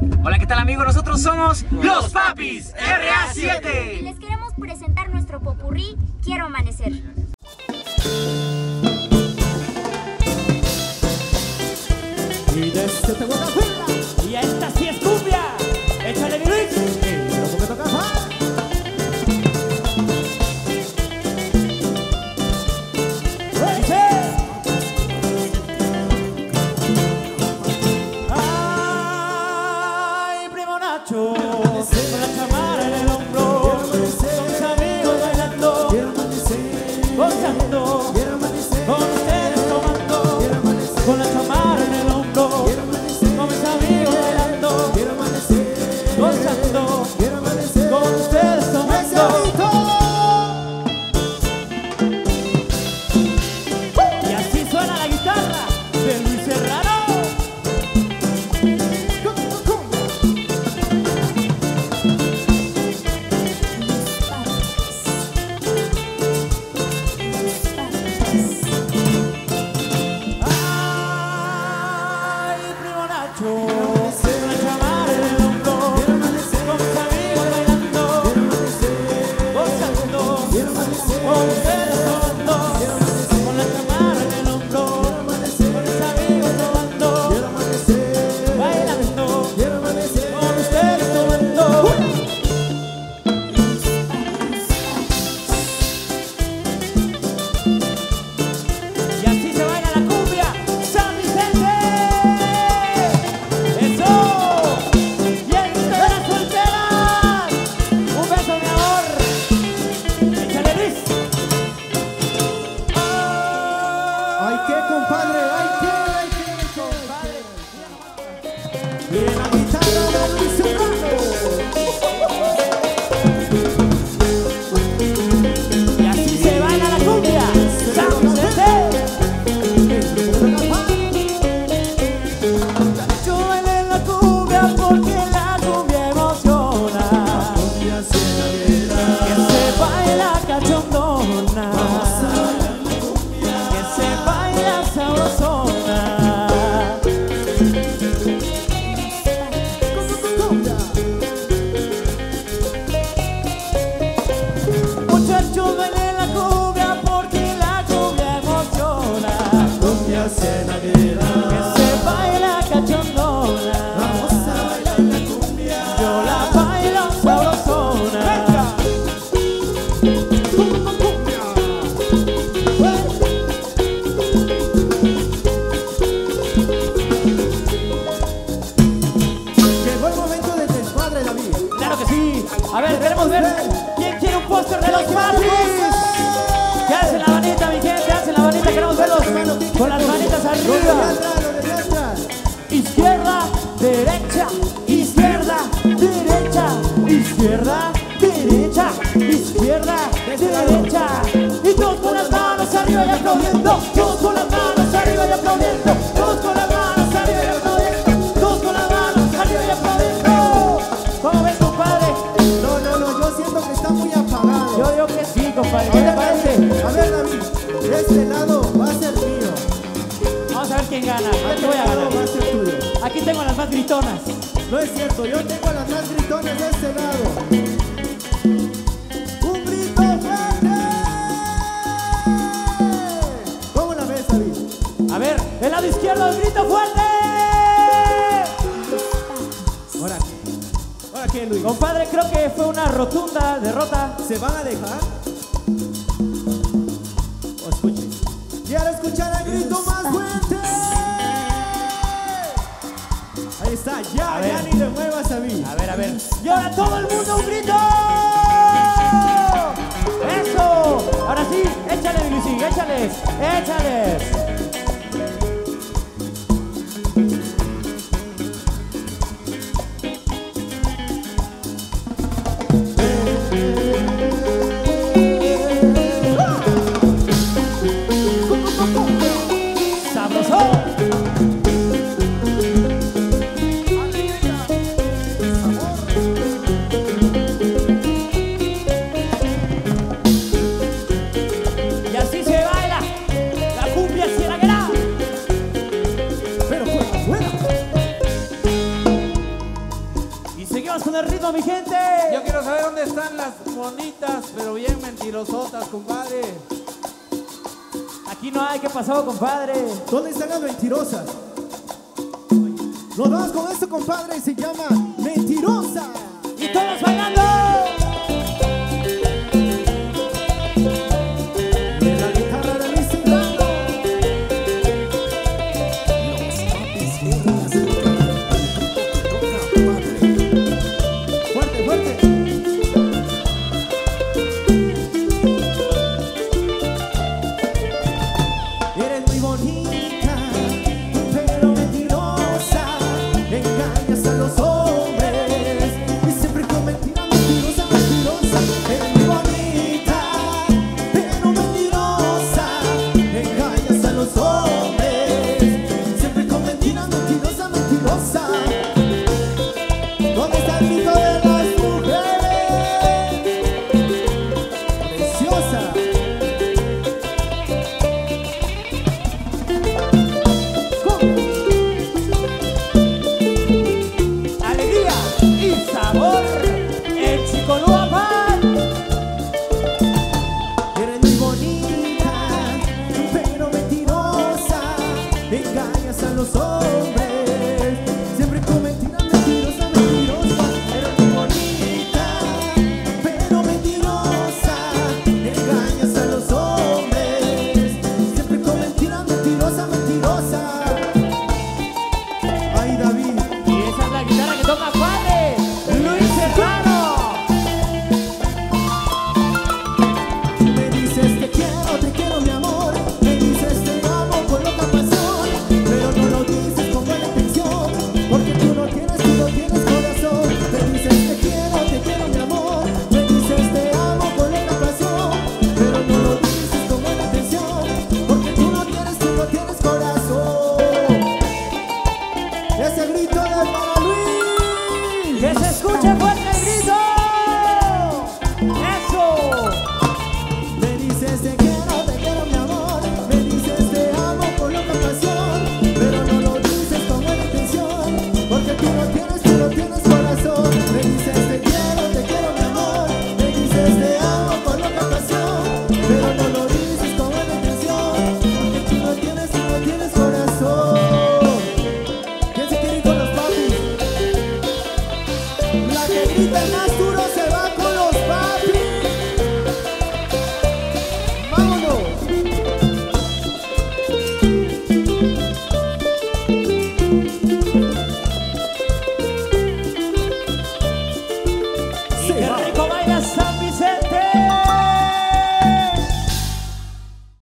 Hola, ¿qué tal amigos? Nosotros somos Los Papis RA7 y les queremos presentar nuestro popurrí Quiero Amanecer. Y desde Tehuacán, y esta sí es cumbia. Échale mi Luis. Lo que me toca. Ay, primo Nacho, con la chamarra en el hombro, con mis amigos bailando, gozando, con ustedes tomando, con la chamarra en el hombro, con mis amigos bailando, gozando, con ustedes tomando. Y así suena la guitarra de Luis Serrano. A ver, queremos ver quién quiere un póster de Los Papis. Que hacen la manita, mi gente, hacen la manita. Queremos verlos con las manitas arriba. Izquierda, derecha, izquierda, derecha, izquierda, derecha, izquierda, derecha. Y todos con las manos arriba y aplaudiendo. Todos con las manos arriba y aplaudiendo. Todos con las manos arriba y aplaudiendo. Todos con las manos arriba y aplaudiendo. ¿Cómo ves, compadre? Que está muy apagado. Yo digo que sí, compadre. ¿Qué te parece? A ver, David, este lado va a ser mío. Vamos a ver quién gana. A ver qué voy a ganar. Va a ser tuyo. Aquí tengo las más gritonas. No es cierto, yo tengo las más gritones de este lado. ¡Un grito fuerte! ¿Cómo la ves, David? A ver, el lado izquierdo, el grito fuerte. Ahora qué, Luis. Compadre, creo que fue una rotunda derrota. ¿Se van a dejar? O escuchen. Quiero escuchar el grito más fuerte. Ahí está, ya ni le muevas, David. A ver. Y ahora todo el mundo un grito. Eso. Ahora sí, échale, Luisín, échales. Y así se baila la cumbia. vamos con el ritmo, mi gente. Yo quiero saber dónde están las bonitas, pero bien mentirosotas, compadre. Aquí no hay, ¿qué pasó, compadre? ¿Dónde están las mentirosas? Nos vamos con esto, compadre, se llama Mentirosa. Y todos bailando. Y en la guitarra de Luis Serrano. Fuerte, fuerte. Eres muy bonita, pero mentirosa. Engañas a los hombres y siempre con mentiras, mentirosa, mentirosa. Eres muy bonita, pero mentirosa. Engañas a los hombres, siempre con mentiras, mentirosa, mentirosa. ¿Dónde está el grito de las mujeres? Preciosa. Alegría y sabor. El Chiconuapan. Eres muy bonita, pero mentirosa. Engañas a los hombres, siempre con mentiras, mentirosa, mentirosa. Eres muy bonita, pero mentirosa. Engañas a los hombres, siempre con mentiras, mentirosa, mentirosa. Ay, David. Y esa es la guitarra que toca padre, Luis Serrano. Me dices te quiero mi amor. Me dices te amo con loca pasión, pero no lo dices con buena intención, porque tú no tienes corazón. Me dices te quiero mi amor. Me dices te amo con loca pasión, pero no lo dices con buena intención, porque tú no tienes corazón. Ese grito de para Luis. Que se escuche fuerte el grito. Eso. Me dices te quiero mi amor. Me dices te amo con loca pasión, pero no lo dices con buena intención, porque tú no tienes corazón. Me dices te quiero mi amor. Me dices te amo con loca pasión, pero no lo dices con buena intención, porque tú no tienes corazón. ¿Quién se quiere ir con los papis? La que grita más duro se va con los papis. ¡Vámonos! Y qué rico baila San Vicente.